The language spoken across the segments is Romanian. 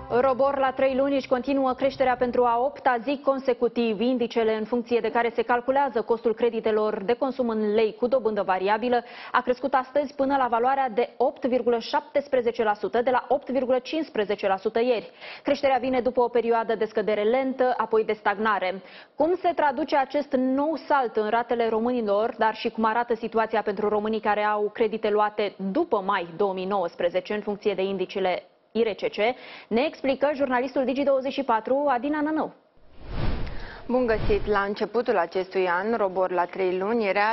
ROBOR la 3 luni își continuă creșterea pentru a 8-a zi consecutiv. Indicele în funcție de care se calculează costul creditelor de consum în lei cu dobândă variabilă a crescut astăzi până la valoarea de 8,17% de la 8,15% ieri. Creșterea vine după o perioadă de scădere lentă, apoi de stagnare. Cum se traduce acest nou salt în ratele românilor, dar și cum arată situația pentru românii care au credite luate după mai 2019 în funcție de indicele IRCC, ne explică jurnalistul Digi24 Adina Nănău. Bun găsit! La începutul acestui an, ROBOR la 3 luni era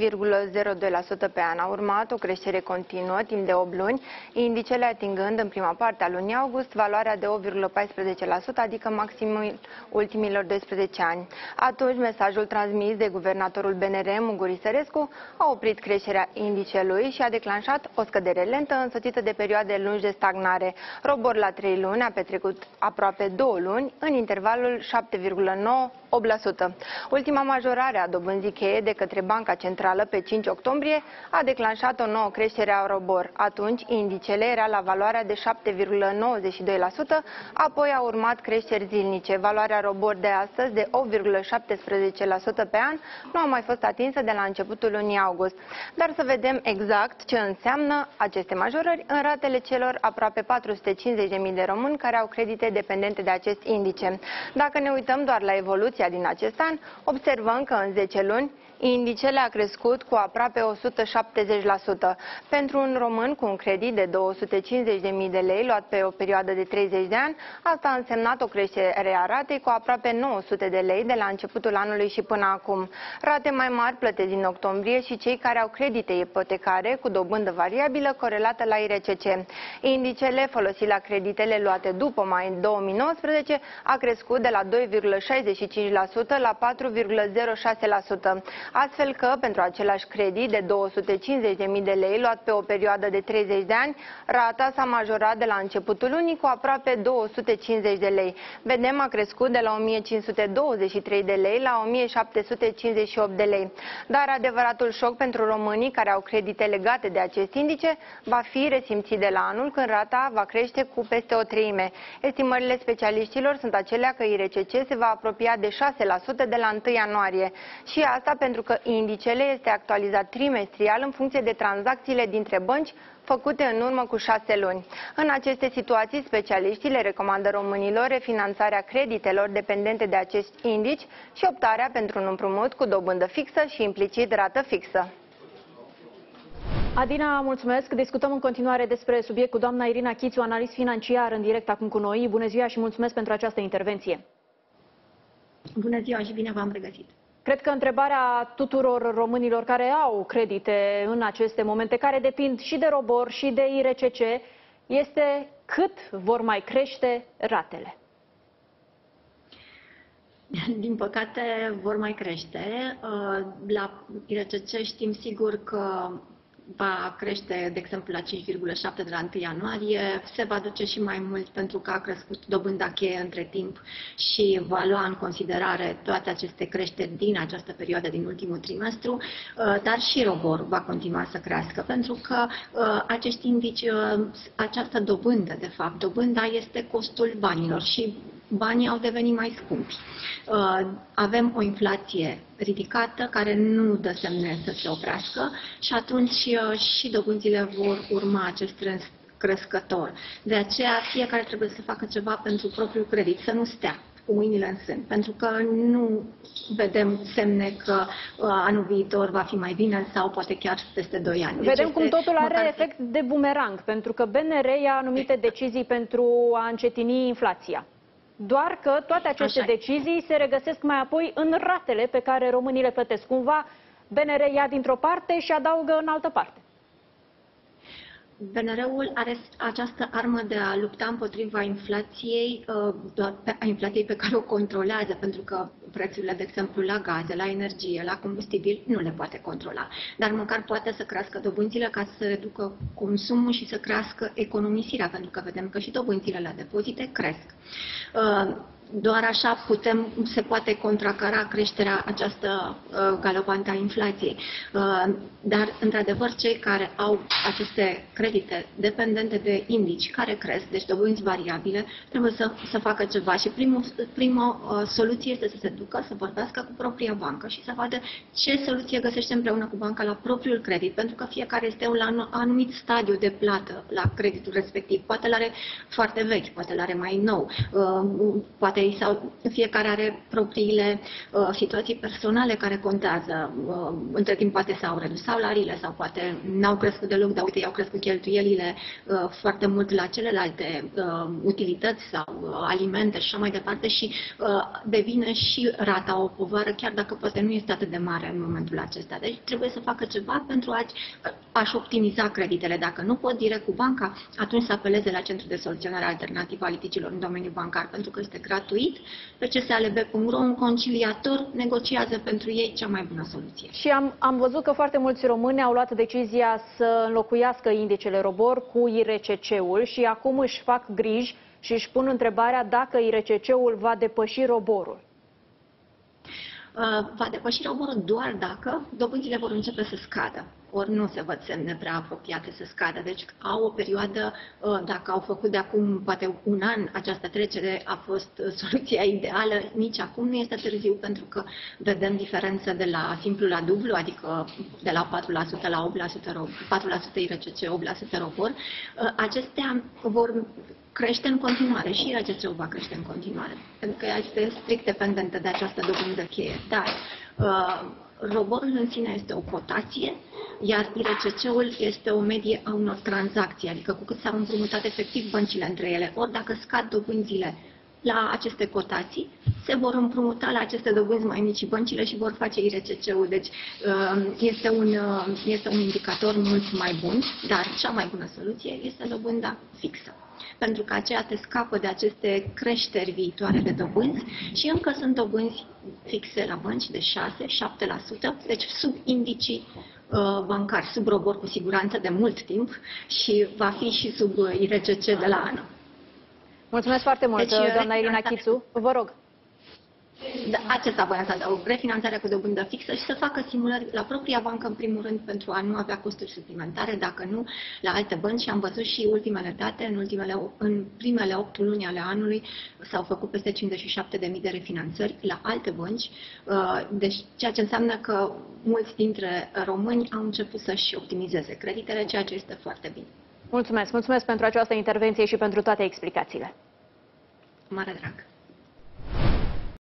3,02% pe an. A urmat o creștere continuă timp de 8 luni, indicele atingând în prima parte a lunii august valoarea de 8,14%, adică maximul ultimilor 12 ani. Atunci, mesajul transmis de guvernatorul BNR, Muguri Sărescu, a oprit creșterea indicelui și a declanșat o scădere lentă însoțită de perioade lungi de stagnare. ROBOR la 3 luni a petrecut aproape 2 luni în intervalul 7,9%. Ultima majorare a dobânzii cheie de către Banca Centrală pe 5 octombrie a declanșat o nouă creștere a ROBOR. Atunci, indicele era la valoarea de 7,92%, apoi a urmat creșteri zilnice. Valoarea ROBOR de astăzi, de 8,17% pe an, nu a mai fost atinsă de la începutul lunii august. Dar să vedem exact ce înseamnă aceste majorări în ratele celor aproape 450.000 de români care au credite dependente de acest indice. Dacă ne uităm doar la evoluția din acest an, observăm că în 10 luni indicele a crescut cu aproape 170%. Pentru un român cu un credit de 250.000 de lei luat pe o perioadă de 30 de ani, asta a însemnat o creștere a ratei cu aproape 900 de lei de la începutul anului și până acum. Rate mai mari plătesc din octombrie și cei care au credite ipotecare cu dobândă variabilă corelată la IRCC. Indicele folosit la creditele luate după mai 2019 a crescut de la 2,65% la 4,06%. Astfel că, pentru același credit de 250.000 de lei luat pe o perioadă de 30 de ani, rata s-a majorat de la începutul lunii cu aproape 250 de lei. Vedem, a crescut de la 1523 de lei la 1758 de lei. Dar adevăratul șoc pentru românii care au credite legate de acest indice va fi resimțit de la anul, când rata va crește cu peste o treime. Estimările specialiștilor sunt acelea că IRCC se va apropia de 6% de la 1 ianuarie. Și asta pentru că indicele este actualizat trimestrial în funcție de tranzacțiile dintre bănci făcute în urmă cu 6 luni. În aceste situații, specialiștii le recomandă românilor refinanțarea creditelor dependente de acest indici și optarea pentru un împrumut cu dobândă fixă și implicit rată fixă. Adina, mulțumesc. Discutăm în continuare despre subiect cu doamna Irina Chițu, analist financiar, în direct acum cu noi. Bună ziua și mulțumesc pentru această intervenție. Bună ziua și bine v-am regăsit. Cred că întrebarea tuturor românilor care au credite în aceste momente, care depind și de ROBOR și de IRCC, este cât vor mai crește ratele? Din păcate vor mai crește. La IRCC știm sigur că va crește, de exemplu, la 5,7 de la 1 ianuarie, se va duce și mai mult pentru că a crescut dobânda cheie între timp și va lua în considerare toate aceste creșteri din această perioadă, din ultimul trimestru, dar și ROBOR va continua să crească, pentru că acești indici, această dobândă, de fapt, dobânda este costul banilor și banii au devenit mai scumpi. Avem o inflație ridicată care nu dă semne să se oprească și atunci și dobânzile vor urma acest trend crescător. De aceea fiecare trebuie să facă ceva pentru propriul credit, să nu stea cu mâinile în sân, pentru că nu vedem semne că anul viitor va fi mai bine sau poate chiar peste 2 ani. Vedem cum totul are efect de bumerang, pentru că BNR ia anumite decizii pentru a încetini inflația. Doar că toate aceste decizii se regăsesc mai apoi în ratele pe care românii le plătesc. Cumva BNR ia dintr-o parte și adaugă în altă parte. BNR-ul are această armă de a lupta împotriva inflației, a inflației pe care o controlează, pentru că prețurile, de exemplu, la gaze, la energie, la combustibil, nu le poate controla. Dar măcar poate să crească dobânzile ca să reducă consumul și să crească economisirea, pentru că vedem că și dobânzile la depozite cresc. doar așa se poate contracara creșterea această galopantă a inflației. Dar, într-adevăr, cei care au aceste credite dependente de indici care cresc, deci dobânzi variabile, trebuie să facă ceva. Și prima soluție este să se ducă, să vorbească cu propria bancă și să vadă ce soluție găsește împreună cu banca la propriul credit, pentru că fiecare este la un anumit stadiu de plată la creditul respectiv. Poate l-are foarte vechi, poate l-are mai nou, poate fiecare are propriile situații personale care contează. Între timp poate s-au redus salariile sau poate n-au crescut deloc, dar uite, i-au crescut cheltuielile foarte mult la celelalte utilități sau alimente și așa mai departe și devine și rata o povară, chiar dacă poate nu este atât de mare în momentul acesta. Deci trebuie să facă ceva pentru a-și optimiza creditele. Dacă nu pot direct cu banca, atunci să apeleze la Centrul de Soluționare Alternativă a Litigiilor în domeniul bancar, pentru că este gratuit. Pe CSALB.ro un conciliator negociază pentru ei cea mai bună soluție. Și am văzut că foarte mulți români au luat decizia să înlocuiască indicele ROBOR cu IRCC-ul și acum își fac griji și își pun întrebarea dacă IRCC-ul va depăși ROBOR-ul. Va depăși ROBOR-ul doar dacă dobânzile vor începe să scadă. Ori nu se văd semne prea apropiate să scadă. Deci au o perioadă, dacă au făcut de acum poate un an această trecere, a fost soluția ideală. Nici acum nu este târziu, pentru că vedem diferență de la simplu la dublu, adică de la 4% la 8%, 4% IRCC, 8% ROBOR. Acestea vor crește în continuare și IRCC-ul va crește în continuare, pentru că ea este strict dependentă de această dobândă cheie. Dar ROBOR-ul în sine este o cotație, iar IRCC-ul este o medie a unor tranzacții, adică cu cât s-au împrumutat efectiv băncile între ele. Ori dacă scad dobânzile la aceste cotații, se vor împrumuta la aceste dobânzi mai mici băncile și vor face IRCC-ul. Deci este un indicator mult mai bun, dar cea mai bună soluție este dobânda fixă, pentru că aceea te scapă de aceste creșteri viitoare de dobânzi și încă sunt dobânzi fixe la bănci de 6-7%, deci sub indicii bancari, sub ROBOR cu siguranță de mult timp și va fi și sub IRCC de la anul. Mulțumesc foarte mult, Deci, doamna Irina Chițu. Vă rog. Acesta voiam să adaug, refinanțarea cu dobândă fixă și să facă simulări la propria bancă în primul rând pentru a nu avea costuri suplimentare, dacă nu la alte bănci. Am văzut și ultimele date, în primele 8 luni ale anului s-au făcut peste 57.000 de refinanțări la alte bănci, deci ceea ce înseamnă că mulți dintre români au început să-și optimizeze creditele, ceea ce este foarte bine. Mulțumesc pentru această intervenție și pentru toate explicațiile. Mare drag!